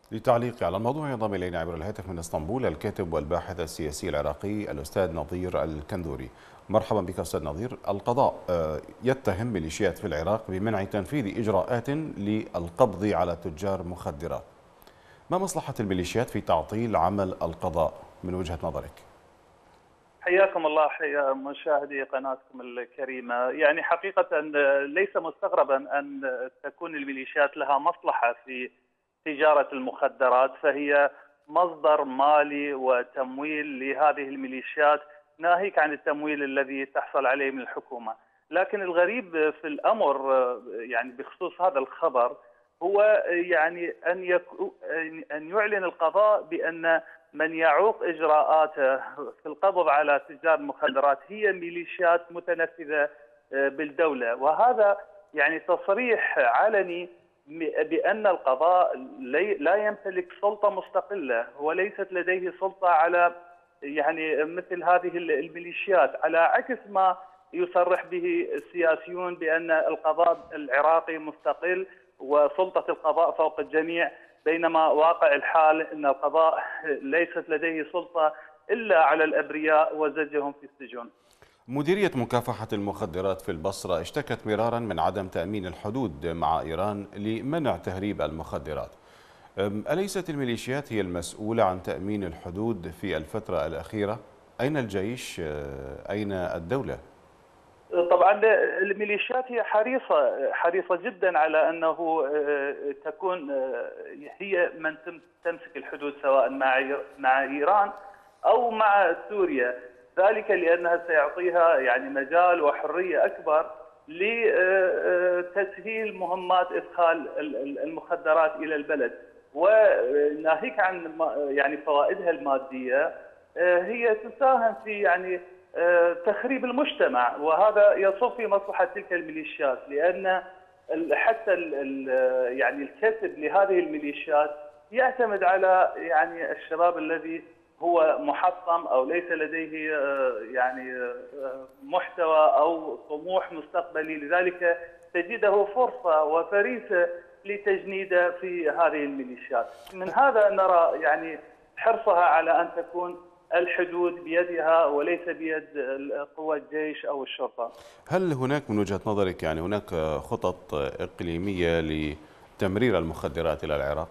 للتعليق على الموضوع ينضم إلينا عبر الهاتف من اسطنبول الكاتب والباحث السياسي العراقي الأستاذ نظير الكندوري. مرحبا بك أستاذ نظير. القضاء يتهم ميليشيات في العراق بمنع تنفيذ إجراءات للقبض على تجار مخدرات. ما مصلحة الميليشيات في تعطيل عمل القضاء من وجهة نظرك؟ حياكم الله، حيا مشاهدي قناتكم الكريمة. يعني حقيقة ليس مستغربا أن تكون الميليشيات لها مصلحة في تجارة المخدرات، فهي مصدر مالي وتمويل لهذه الميليشيات، ناهيك عن التمويل الذي تحصل عليه من الحكومة. لكن الغريب في الأمر يعني بخصوص هذا الخبر هو يعني أن يعلن القضاء بأن من يعوق إجراءاته في القبض على تجار المخدرات هي ميليشيات متنفذة بالدولة، وهذا يعني تصريح علني بأن القضاء لا يمتلك سلطة مستقلة وليست لديه سلطة على يعني مثل هذه الميليشيات، على عكس ما يصرح به السياسيون بأن القضاء العراقي مستقل وسلطة القضاء فوق الجميع، بينما واقع الحال أن القضاء ليست لديه سلطة إلا على الأبرياء وزجهم في السجون. مديرية مكافحة المخدرات في البصرة اشتكت مرارا من عدم تأمين الحدود مع إيران لمنع تهريب المخدرات. أليست الميليشيات هي المسؤولة عن تأمين الحدود في الفترة الأخيرة؟ أين الجيش؟ أين الدولة؟ طبعا الميليشيات هي حريصة جدا على أنه تكون هي من تمسك الحدود، سواء مع إيران أو مع سوريا، ذلك لأنها سيعطيها يعني مجال وحرية أكبر لتسهيل مهمات إدخال المخدرات إلى البلد. وناهيك عن يعني فوائدها المادية، هي تساهم في يعني تخريب المجتمع، وهذا يصب في مصلحة تلك الميليشيات، لأن حتى يعني الكسب لهذه الميليشيات يعتمد على يعني الشباب الذي هو محطم أو ليس لديه يعني محتوى أو طموح مستقبلي، لذلك تجده فرصة وفريسة لتجنيده في هذه الميليشيات. من هذا نرى يعني حرصها على أن تكون الحدود بيدها وليس بيد قوى الجيش أو الشرطة. هل هناك من وجهة نظرك يعني هناك خطط إقليمية لتمرير المخدرات إلى العراق؟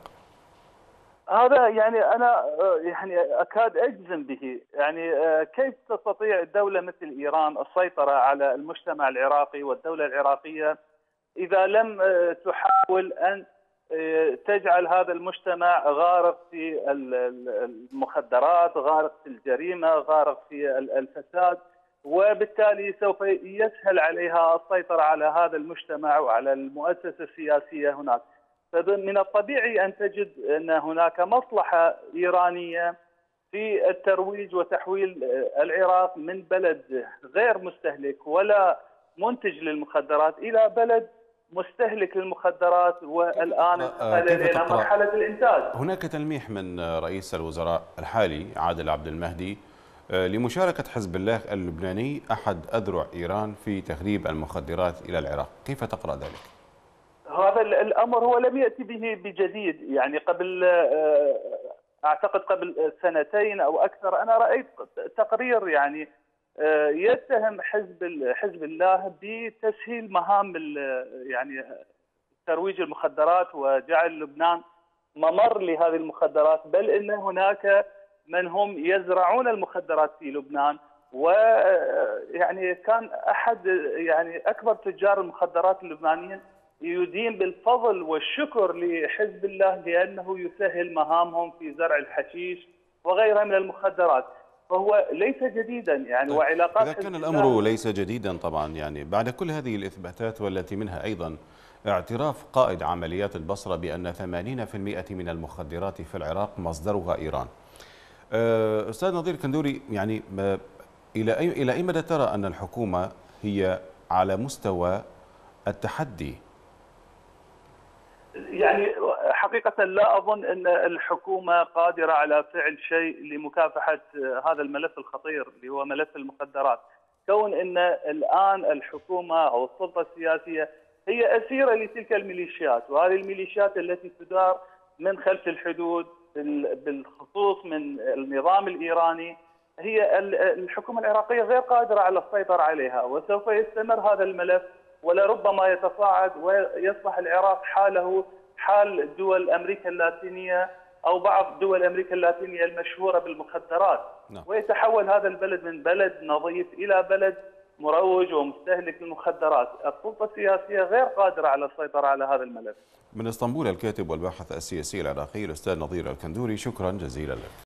هذا يعني أنا يعني أكاد أجزم به. يعني كيف تستطيع الدولة مثل إيران السيطرة على المجتمع العراقي والدولة العراقية إذا لم تحاول أن تجعل هذا المجتمع غارق في المخدرات، غارق في الجريمة، غارق في الفساد، وبالتالي سوف يسهل عليها السيطرة على هذا المجتمع وعلى المؤسسة السياسية هناك. فمن الطبيعي أن تجد أن هناك مصلحة إيرانية في الترويج وتحويل العراق من بلد غير مستهلك ولا منتج للمخدرات إلى بلد مستهلك للمخدرات، والآن انتقل إلى مرحلة الإنتاج. هناك تلميح من رئيس الوزراء الحالي عادل عبد المهدي لمشاركة حزب الله اللبناني أحد أذرع إيران في تهريب المخدرات إلى العراق، كيف تقرأ ذلك؟ هذا الأمر هو لم يأتي به بجديد، يعني قبل أعتقد قبل سنتين أو أكثر أنا رأيت تقرير يعني يتهم حزب الله بتسهيل مهام يعني ترويج المخدرات وجعل لبنان ممر لهذه المخدرات، بل ان هناك من هم يزرعون المخدرات في لبنان، ويعني كان احد يعني اكبر تجار المخدرات اللبنانيين يدين بالفضل والشكر لحزب الله لانه يسهل مهامهم في زرع الحشيش وغيرها من المخدرات، فهو ليس جديدا يعني. طيب، وعلاقات إذا كان الأمر ليس جديدا طبعا يعني بعد كل هذه الإثباتات والتي منها أيضا اعتراف قائد عمليات البصرة بأن 80% من المخدرات في العراق مصدرها إيران. أستاذ نظير كندوري، يعني إلى أي مدى ترى أن الحكومة هي على مستوى التحدي؟ يعني حقيقة لا أظن أن الحكومة قادرة على فعل شيء لمكافحة هذا الملف الخطير اللي هو ملف المخدرات، كون أن الآن الحكومة أو السلطة السياسية هي أسيرة لتلك الميليشيات، وهذه الميليشيات التي تدار من خلف الحدود بالخصوص من النظام الإيراني، هي الحكومة العراقية غير قادرة على السيطرة عليها، وسوف يستمر هذا الملف ولربما يتصاعد ويصبح العراق حاله حال دول أمريكا اللاتينية أو بعض دول أمريكا اللاتينية المشهورة بالمخدرات. ويتحول هذا البلد من بلد نظيف إلى بلد مروج ومستهلك للمخدرات. السلطة السياسية غير قادرة على السيطرة على هذا الملف. من اسطنبول الكاتب والباحث السياسي العراقي الأستاذ نظير الكندوري، شكرا جزيلا لك.